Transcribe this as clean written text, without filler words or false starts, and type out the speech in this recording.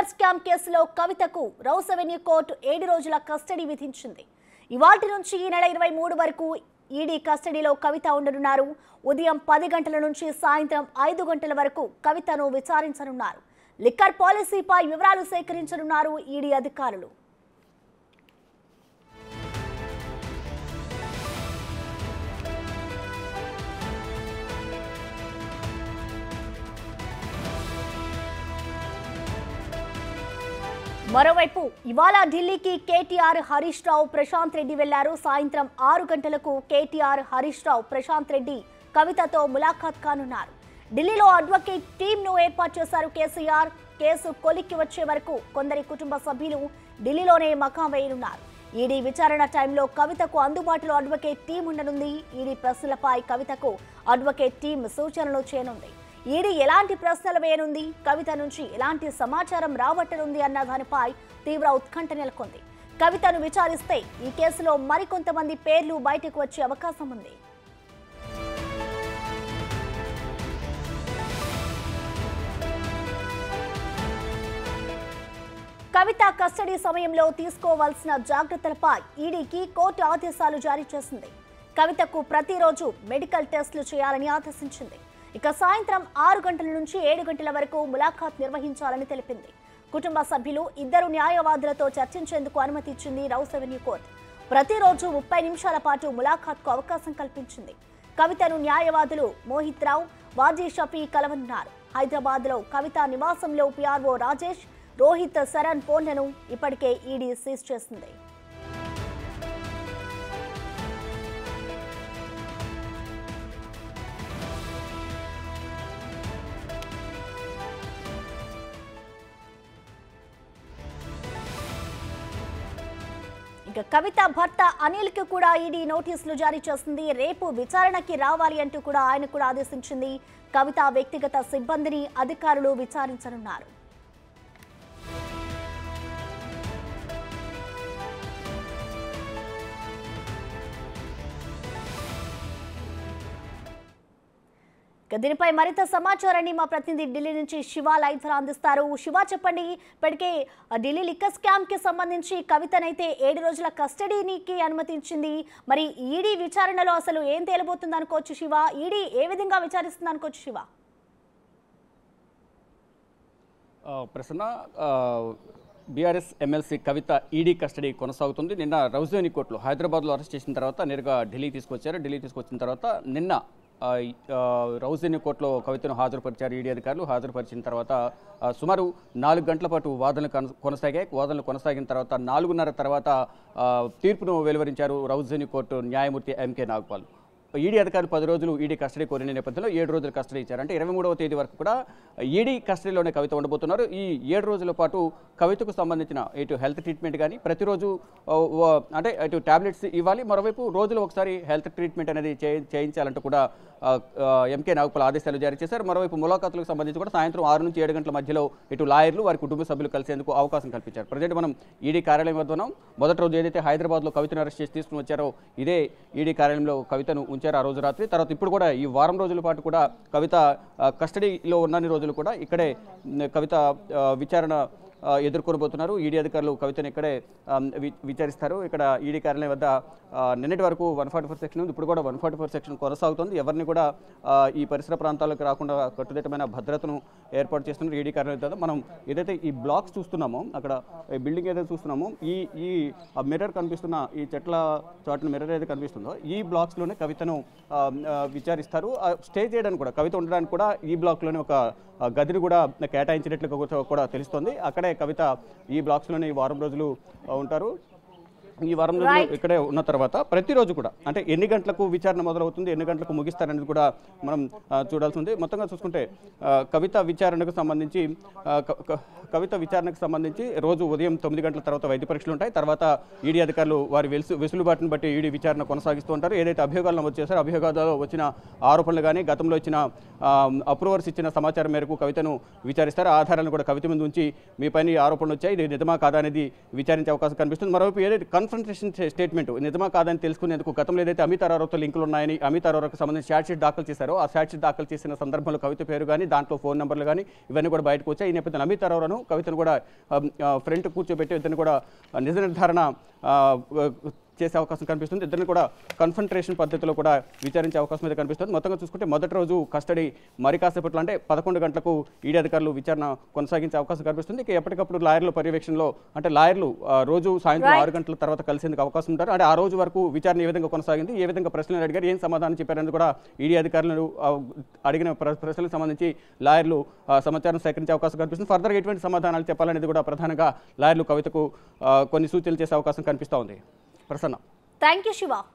Liquor scam కేసులో కవితకు rows Avenue court 7 రోజుల కస్టడీ విధించింది. ఇవాల్టి నుంచి ఈ నెల 23 వరకు ఈడీ కస్టడీలో కవిత ఉండనున్నారు. ఉదయం 10 గంటల నుంచి సాయంత్రం 5 గంటల వరకు కవితను విచారించనున్నారు. లిక్కర్ పాలసీపై వివరాలు సేకరించనున్నారు ఈడీ అధికారులు. మరోవైపు ఇవాళ ఢిల్లీకి కేటీఆర్, హరీష్ రావు, ప్రశాంత్ రెడ్డి వెళ్లారు. సాయంత్రం 6 గంటలకు కేటీఆర్, హరీష్ రావు, ప్రశాంత్ రెడ్డి కవితతో ములాఖాత్ కానున్నారు. ఢిల్లీలో అడ్వకేట్ టీంను ఏర్పాటు చేశారు కేసీఆర్. కేసు కొలిక్కి వచ్చే వరకు కొందరి కుటుంబ సభ్యులు ఢిల్లీలోనే మకాం వేయనున్నారు. ఈడీ విచారణ టైంలో కవితకు అందుబాటులో అడ్వకేట్ టీం ఉండనుంది. ఈడీ ప్రశ్నలపై కవితకు అడ్వకేట్ టీం సూచనలు చేయనుంది. ఈడీ ఎలాంటి ప్రశ్నలు వేయనుంది, కవిత నుంచి ఎలాంటి సమాచారం రాబట్టనుంది అన్న దానిపై తీవ్ర ఉత్కంఠ నెలకొంది. కవితను విచారిస్తే ఈ కేసులో మరికొంతమంది పేర్లు బయటకు వచ్చే అవకాశం ఉంది. కవిత కస్టడీ సమయంలో తీసుకోవాల్సిన జాగ్రత్తలపై ఈడీకి కోర్టు ఆదేశాలు జారీ చేసింది. కవితకు ప్రతిరోజు మెడికల్ టెస్టులు చేయాలని ఆదేశించింది. ఇక సాయంత్రం 6 గంటల నుంచి 7 గంటల వరకు ములాఖాత్ నిర్వహించాలని తెలిపింది. కుటుంబ సభ్యులు, 2 న్యాయవాదులతో చర్చించేందుకు అనుమతి ఇచ్చింది రౌస్ అవెన్యూ కోర్టు. ప్రతిరోజు 30 నిమిషాల పాటు ములాఖాత్కు అవకాశం కల్పించింది. కవితను న్యాయవాదులు మోహిత్ రావు, వాజీ షఫీ కలవనున్నారు. హైదరాబాద్లో కవిత నివాసంలో పిఆర్ఓ రాజేష్, రోహిత్ శరణ్ ఫోన్లను ఇప్పటికే ఈడీ సీజ్ చేసింది. కవిత భర్త అనిల్ కి కూడా ఈడీ నోటీసులు జారీ చేసింది. రేపు విచారణకి రావాలి అంటూ కూడా ఆయన కూడా ఆదేశించింది. కవిత వ్యక్తిగత సిబ్బందిని అధికారులు విచారించనున్నారు. దీనిపై మరింత సమాచారాన్ని మా ప్రతినిధి ఢిల్లీ నుంచి శివ లైవ్ ద్వారా అందిస్తారు. శివ, చెప్పండి, ఇప్పటికే ఢిల్లీ లిక్కర్ స్కామ్ కి సంబంధించి కవితనైతే 7 రోజుల కస్టడీకి అనుమతించింది. మరి ఈడీ విచారణలో అసలు ఏం తేలబోతుంది అనుకోవచ్చు శివ? ఈడీ ఏ విధంగా విచారిస్తుంది అనుకోవచ్చు Shiva? Prasanna, BRS MLC Kavitha ED custody కొనసాగుతుంది. నిన్న రౌస్ అవెన్యూ కోర్టులో హైదరాబాద్లో అరెస్ట్ చేసిన తర్వాత నేరుగా ఢిల్లీ తీసుకొచ్చారు. ఢిల్లీ తీసుకొచ్చిన తర్వాత నిన్న రౌస్ అవెన్యూ కోర్టులో కవితను హాజరుపరిచారు ఈడీ అధికారులు. హాజరుపరిచిన తర్వాత సుమారు 4 గంటల పాటు వాదనలు కొనసాగాయి. వాదనలు కొనసాగిన తర్వాత 4:30 తర్వాత తీర్పును వెలువరించారు రౌస్ అవెన్యూ కోర్టు న్యాయమూర్తి ఎంకే నాగపాల్. ఈడీ అధికారులు 10 రోజులు ఈడీ కస్టడీ కోరిన నేపథ్యంలో 7 రోజులు కస్టడీ ఇచ్చారు. అంటే 23వ తేదీ వరకు కూడా ఈడీ కస్టడీలోనే కవిత ఉండబోతున్నారు. ఈ 7 రోజుల పాటు కవితకు సంబంధించిన ఇటు హెల్త్ ట్రీట్మెంట్ కానీ ప్రతిరోజు అంటే ఇటు టాబ్లెట్స్ ఇవ్వాలి, మరోవైపు రోజులో ఒకసారి హెల్త్ ట్రీట్మెంట్ అనేది చేయించాలంటూ కూడా ఎంకే నాగపాల్ ఆదేశాలు జారీ చేశారు. మరోవైపు ములాఖాతులకు సంబంధించి కూడా సాయంత్రం 6 నుంచి 7 గంటల మధ్యలో ఇటు లాయర్లు, వారి కుటుంబ సభ్యులు కలిసేందుకు అవకాశం కల్పించారు. ప్రజెంట్ మనం ఈడీ కార్యాలయం వద్ద ఉన్నాం. మొదటి రోజు ఏదైతే హైదరాబాద్లో కవితను అరెస్ట్ చేసి తీసుకుని వచ్చారో ఇదే ఈడీ కార్యాలయంలో కవితను ఉంచారు ఆ రోజు రాత్రి. తర్వాత ఇప్పుడు కూడా ఈ వారం రోజుల పాటు కూడా కవిత కస్టడీలో ఉన్నన్ని రోజులు కూడా ఇక్కడే కవిత విచారణ ఎదుర్కొనబోతున్నారు. ఈడీ అధికారులు కవితను ఇక్కడే విచారిస్తారు. ఇక్కడ ఈడీ కార్యాలయం వద్ద నిన్నటి వరకు 144 సెక్షన్ ఉంది, ఇప్పుడు కూడా 144 సెక్షన్ కొనసాగుతుంది. ఎవరిని కూడా ఈ పరిసర ప్రాంతాలకు రాకుండా కట్టుదిట్టమైన భద్రతను ఏర్పాటు చేస్తున్నారు ఈడీ కార్యాలయం వద్ద. మనం ఏదైతే ఈ బ్లాక్స్ చూస్తున్నామో, అక్కడ బిల్డింగ్ ఏదైతే చూస్తున్నామో, ఈ మిర్రర్ కనిపిస్తున్న ఈ చెట్ల చాటున మిర్రర్ ఏదైతే కనిపిస్తుందో ఈ బ్లాక్స్లోనే కవితను విచారిస్తారు. స్టే చేయడానికి కూడా, కవిత ఉండడానికి కూడా ఈ బ్లాక్లోనే ఒక గదిని కూడా కేటాయించినట్లు కూడా తెలుస్తోంది. అక్కడే కవిత ఈ బ్లాక్స్లోనే ఈ వారం రోజులు ఉంటారు. ఈ వారం రోజులు ఇక్కడే ఉన్న తర్వాత ప్రతిరోజు కూడా అంటే ఎన్ని గంటలకు విచారణ మొదలవుతుంది, ఎన్ని గంటలకు ముగిస్తారనేది కూడా మనం చూడాల్సి ఉంది. మొత్తంగా చూసుకుంటే కవిత విచారణకు సంబంధించి రోజు ఉదయం 9 గంటల తర్వాత వైద్య పరీక్షలు ఉంటాయి. తర్వాత ఈడీ అధికారులు వారి వెసులుబాటును బట్టి ఈడీ విచారణ కొనసాగిస్తూ ఉంటారు. ఏదైతే అభియోగాలు నమోదు చేశారో అభియోగాల్లో వచ్చిన ఆరోపణలు కానీ గతంలో ఇచ్చిన అప్రూవర్స్ ఇచ్చిన సమాచారం మేరకు కవితను విచారిస్తారు. ఆధారాలను కూడా కవిత ముందు ఉంచి మీ పైన ఆరోపణలు వచ్చాయి, ఇది నిజమా కాదా అనేది విచారించే అవకాశం కనిపిస్తుంది. మరోవైపు ఏదైతే కన్ఫర్మేషన్ స్టేట్మెంట్ నిజమా కాదని తెలుసుకునేందుకు గతంలో ఏదైతే అమిత్ అరోరాతో లింకులు ఉన్నాయని అమిత్ అరోరాకు సంబంధించి ఛార్జ్ షీట్ దాఖలు చేశారో ఆ ఛార్జ్ షీట్ దాఖలు చేసిన సందర్భంలో కవిత పేరు కానీ దాంట్లో ఫోన్ నెంబర్లు కానీ ఇవన్నీ కూడా బయటకు వచ్చాయి. ఈ నేపథ్యంలో అమిత్ అరోరాను కవితను కూడా ఫ్రంట్ కూర్చోబెట్టి ఇద్దరిని కూడా నిజ నిర్ధారణ చేసే అవకాశం కనిపిస్తుంది. ఇద్దరిని కూడా కన్ఫంట్రేషన్ పద్ధతిలో కూడా విచారించే అవకాశం అయితే కనిపిస్తుంది. మొత్తంగా చూసుకుంటే మొదటి రోజు కస్టడీ మరి కాసేపట్లో అంటే 11 గంటలకు ఈడీ అధికారులు విచారణ కొనసాగించే అవకాశం కనిపిస్తుంది. ఇక ఎప్పటికప్పుడు లాయర్ల పర్యవేక్షణలో అంటే లాయర్లు రోజు సాయంత్రం 6 గంటల తర్వాత కలిసేందుకు అవకాశం ఉంటారు. అంటే ఆ రోజు వరకు విచారణ ఏ విధంగా కొనసాగింది, ఏ విధంగా ప్రశ్నలు అడిగారు, ఏం సమాధానం చెప్పారని కూడా ఈడీ అధికారులు అడిగిన ప్రశ్నలకు సంబంధించి లాయర్లు సమాచారం సేకరించే అవకాశం కనిపిస్తుంది. ఫర్దర్గా ఎటువంటి సమాధానాలు చెప్పాలనేది కూడా ప్రధానంగా లాయర్లు కవితకు కొన్ని సూచనలు చేసే అవకాశం కనిపిస్తూ ఉంది. ప్రసన్న. Thank you Shiva.